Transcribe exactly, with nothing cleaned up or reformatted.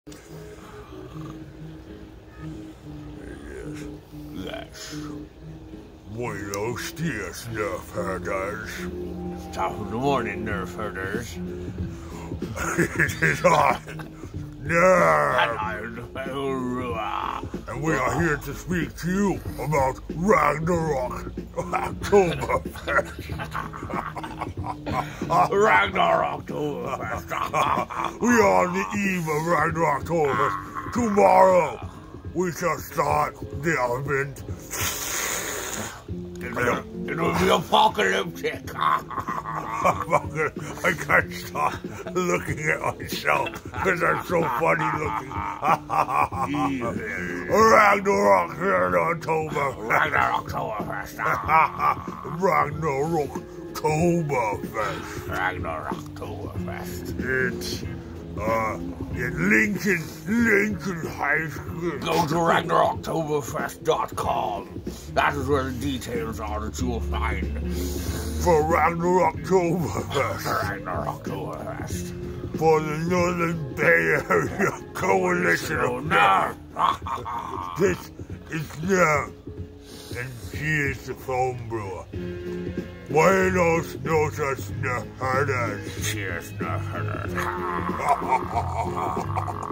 Yes. Yes. Buenos dias, nerf herders. Top of the morning, nerf herders. It is I, Nerf. And And we are here to speak to you about Ragnarocktoberfest. Ragnarocktoberfest. We are on the eve of Ragnarocktoberfest. Tomorrow, we shall start the event. It'll be apocalyptic. I can't stop looking at myself because I'm so funny looking. Ragnarok here in October. Ragnarocktoberfest. Ragnarocktoberfest. Ragnarocktoberfest. It's uh in Lincoln, Lincoln High School. Go to Ragnarocktoberfest dot com. That is where the details are that you will find. For Ragnarocktoberfest. Ragnarocktoberfest. For the Northern Bay Area Coalition of Nerf. This is Nerf. And she is the foam brewer. Buenos noches, Nerf herders. Cheers, nerf herders.